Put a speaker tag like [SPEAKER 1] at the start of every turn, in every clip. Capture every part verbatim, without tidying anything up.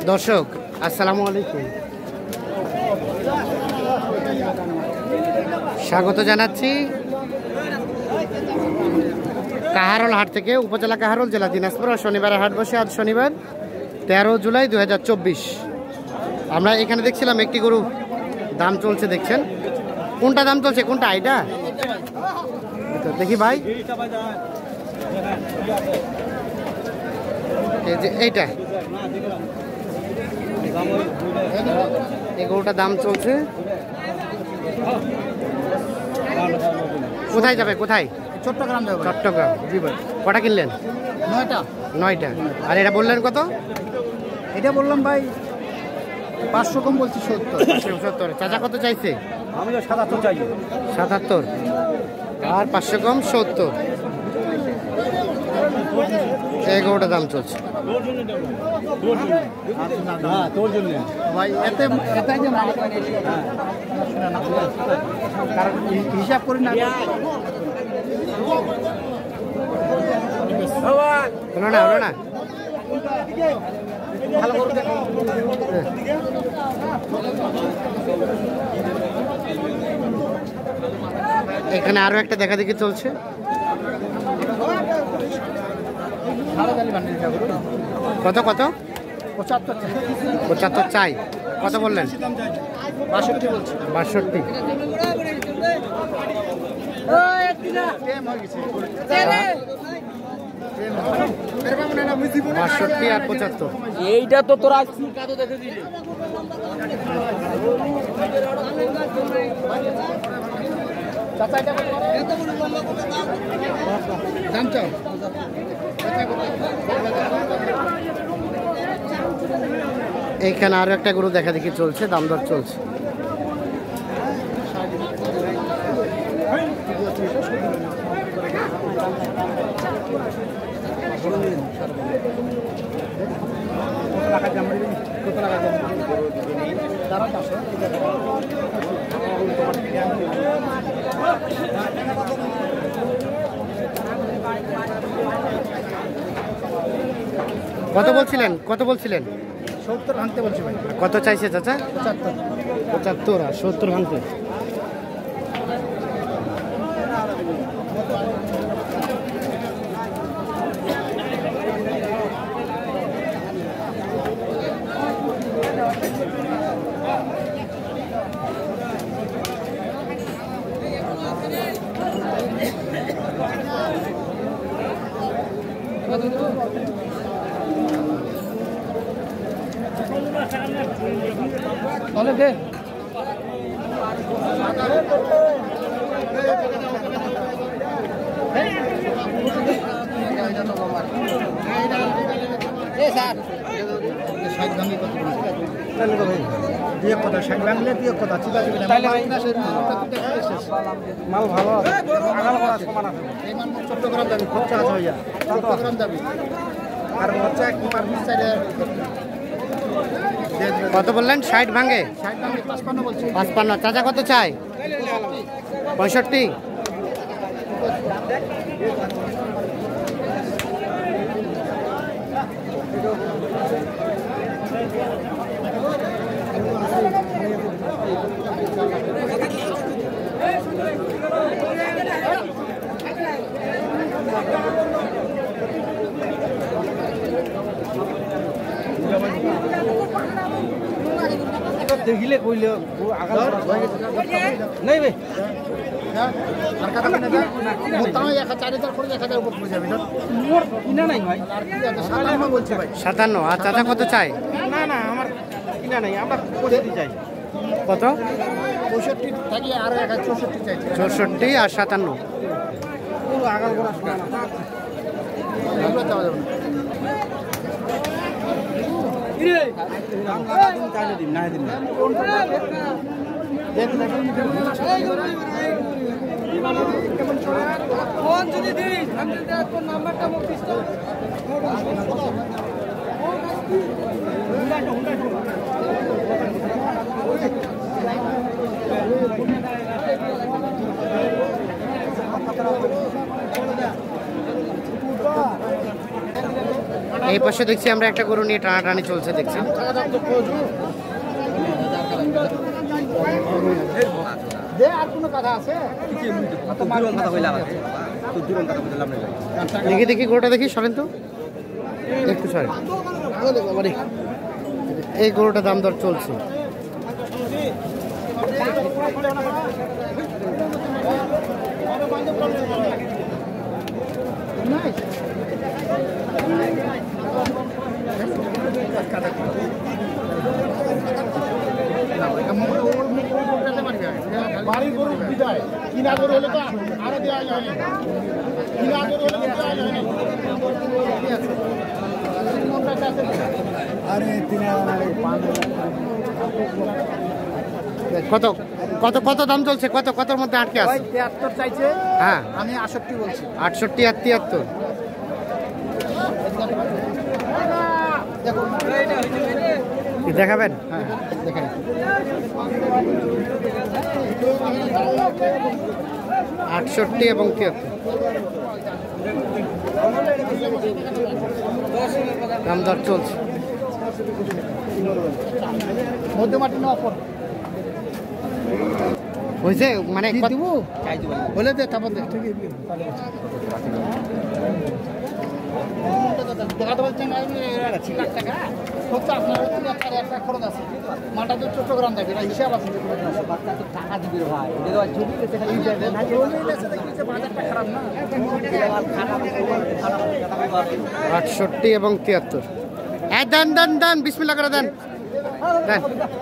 [SPEAKER 1] দর্শক আসসালামু আলাইকুম, স্বাগত জানাচ্ছি কাহারোল হাট থেকে। উপজেলা কাহারোল, জেলা দিনাজপুর। শনিবারের হাট বসে আজ শনিবার তেরো জুলাই দুই হাজার চব্বিশ। আমরা এখানে দেখছিলাম একটি গরু দাম চলছে, দেখছেন কোনটা দাম চলছে, কোনটা এইটা দেখি ভাই, এই যে এইটা, এই গরুটার দাম চলছে। কোথায় যাবে, কোথায়?
[SPEAKER 2] চট্টগ্রাম যাবে।
[SPEAKER 1] চট্টগ্রাম, জি ভাই। কটা কিনলেন?
[SPEAKER 2] নয়টা।
[SPEAKER 1] নয়টা। আর এটা বললেন কত?
[SPEAKER 2] এটা বললাম ভাই পাঁচশো, কম বলছি সত্তর।
[SPEAKER 1] সত্তর। চাচা কত চাইছে?
[SPEAKER 2] আমি সাতাত্তর চাই।
[SPEAKER 1] সাতাত্তর আর পাঁচশো কম সত্তর। এই গরুটার দাম চলছে।
[SPEAKER 2] তোর জন্য ভাই এতে এতে যে কারণ হিসাব করি না।
[SPEAKER 1] হলো না, হলো না। এখানে আরো একটা দেখা দেখি চলছে। কত কত?
[SPEAKER 2] পঁচাত্তর।
[SPEAKER 1] পঁচাত্তর চাই। কত বললেন?
[SPEAKER 2] বাষট্টি বলছি।
[SPEAKER 1] বাষট্টি। বাষট্টি আর পঁচাত্তর।
[SPEAKER 2] এইটা তো তোরা দাম চাও।
[SPEAKER 1] এইখানে আরো একটা গরু দেখা দেখি চলছে, দাম দর চলছে। কত বলছিলেন, কত বলছিলেন?
[SPEAKER 2] সত্তর ভাঙতে বলছি ভাই।
[SPEAKER 1] কত চাইছে চাচা?
[SPEAKER 2] পঁচাত্তর।
[SPEAKER 1] পঁচাত্তর আর সত্তর ভাঙতে।
[SPEAKER 2] তাহলে দে মাল ভালো। চট্টগ্রাম যাবি, খরচা আছে ভাইয়া। চট্টগ্রাম যাবি আর খরচা
[SPEAKER 1] কত বললেন? ষাট ভাঙে।
[SPEAKER 2] পাঁচপান্ন বলছি।
[SPEAKER 1] পাঁচপান্ন। চাচা কত চাই? পঁয়ষট্টি।
[SPEAKER 2] দেখিলে কইলে নাই ভাই।
[SPEAKER 1] সাতান্ন। আর চাচা কত চাই?
[SPEAKER 2] না না আমার কিনা নাই, আমরা পঁয়ষট্টি চাই।
[SPEAKER 1] কত?
[SPEAKER 2] পঁয়ষট্টি থাকি আরো এক চৌষট্টি চাই।
[SPEAKER 1] চৌষট্টি আর সাতান্ন।
[SPEAKER 2] আগাল করা দিন না দিন নাম্বারটা
[SPEAKER 1] এই পাশে দেখছি আমরা একটা গরু নিয়ে টানাটানি চলছে দেখছি। দেখি দেখি গরুটা দেখি, সরেন তো একটু সরেন। এই গরুটা দাম দর চলছে। কত কত কত দাম চলছে? কত কতর মধ্যে আটকে আছে?
[SPEAKER 2] তিয়াত্তর চাইছে,
[SPEAKER 1] হ্যাঁ
[SPEAKER 2] আমি আটষট্টি বলছি।
[SPEAKER 1] আটষট্টি আর তিয়াত্তর দেখাবেন?
[SPEAKER 2] হ্যাঁ দেখেন,
[SPEAKER 1] আটষট্টি এবং তিয়াত্তর দাম দর চলছে।
[SPEAKER 2] মধ্যমাটি না অপর
[SPEAKER 1] হয়েছে মানে
[SPEAKER 2] কি
[SPEAKER 1] কত-
[SPEAKER 2] দিব বলে দে, তারপর দে। মাটা তো চট্টগ্রাম যাবে, হিসাব আছে। টাকা দিবি ভাই, খারাপ না।
[SPEAKER 1] আটষট্টি এবং তিয়াত্তর। হ্যাঁ দেন দেন দেন, বিসমিল্লাহ করে দেন দেন।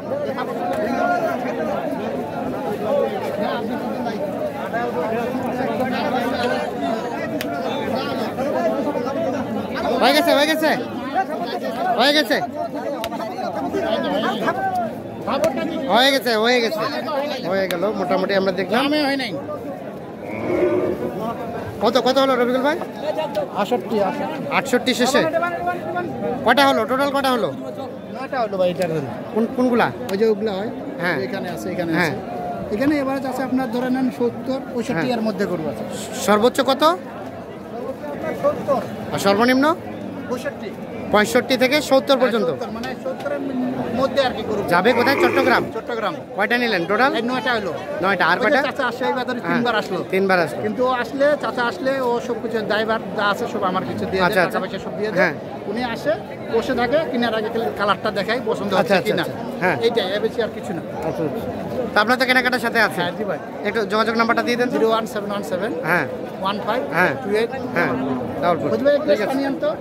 [SPEAKER 1] হয়ে গেছে হয়ে গেছে হয়ে গেছে হয়ে গেছে হয়ে গেছে হয়ে গেল মোটামুটি। আমরা দেখলাম
[SPEAKER 2] হয় নাই।
[SPEAKER 1] কত কত হলো রবিকুল ভাই?
[SPEAKER 2] আটষট্টি
[SPEAKER 1] আটষট্টি শেষে কটা হলো? টোটাল কটা হলো?
[SPEAKER 2] নয়টা হলো ভাই। এটার
[SPEAKER 1] কোন কোনগুলা?
[SPEAKER 2] ওই যে ওগুলো হয়,
[SPEAKER 1] হ্যাঁ
[SPEAKER 2] এখানে আছে, এখানে
[SPEAKER 1] হ্যাঁ।
[SPEAKER 2] আছে, এখানে এবারে আছে আপনার ধরে নেন সত্তর পঁয়ষট্টি এর মধ্যে করবো আছে।
[SPEAKER 1] সর্বোচ্চ কত
[SPEAKER 2] সত্তর
[SPEAKER 1] আর সর্বনিম্ন?
[SPEAKER 2] পঁয়ষট্টি
[SPEAKER 1] পঁয়ষট্টি থেকে সত্তর পর্যন্ত
[SPEAKER 2] মানে সত্তরের মধ্যে আর কি করবো।
[SPEAKER 1] যাবে কোথায়? চট্টগ্রাম।
[SPEAKER 2] চট্টগ্রাম
[SPEAKER 1] কয়টা নিলেন টোটাল?
[SPEAKER 2] এই নয়টা হলো।
[SPEAKER 1] নয়টা। আর
[SPEAKER 2] ওই যে
[SPEAKER 1] কয়টা?
[SPEAKER 2] চাচা আসে এই বাজারে
[SPEAKER 1] হ্যাঁ,
[SPEAKER 2] তিনবার আসলো,
[SPEAKER 1] তিনবার আসলো।
[SPEAKER 2] কিন্তু ও আসলে চাচা আসলে ও সব কিছু ড্রাইভার যা আছে সব আমার কিছু দিয়ে
[SPEAKER 1] আচ্ছা,
[SPEAKER 2] দেয়,
[SPEAKER 1] আচ্ছা।
[SPEAKER 2] টাকা পয়সা সব দিয়ে
[SPEAKER 1] হ্যাঁ।
[SPEAKER 2] দেয়। উনি আসে বসে থাকে, কিনার আগে কালারটা দেখাই পছন্দ
[SPEAKER 1] আচ্ছা,
[SPEAKER 2] হচ্ছে
[SPEAKER 1] আচ্ছা,
[SPEAKER 2] কিনা,
[SPEAKER 1] আচ্ছা। হ্যাঁ।
[SPEAKER 2] এইটাই, এর বেশি আর কিছু না।
[SPEAKER 1] আচ্ছা তা আপনার তো কেনাকাটার সাথে আছে।
[SPEAKER 2] হ্যাঁ জি ভাই।
[SPEAKER 1] একটু যোগাযোগ নাম্বারটা দিয়ে দেন তো।
[SPEAKER 2] Zero one seven one seven
[SPEAKER 1] হ্যাঁ
[SPEAKER 2] ওয়ান ফাইভ
[SPEAKER 1] হ্যাঁ
[SPEAKER 2] টু এইট
[SPEAKER 1] হ্যাঁ রাহুলপুর।
[SPEAKER 2] বুঝবে?
[SPEAKER 1] ঠিক আছে।
[SPEAKER 2] পানি আনতো।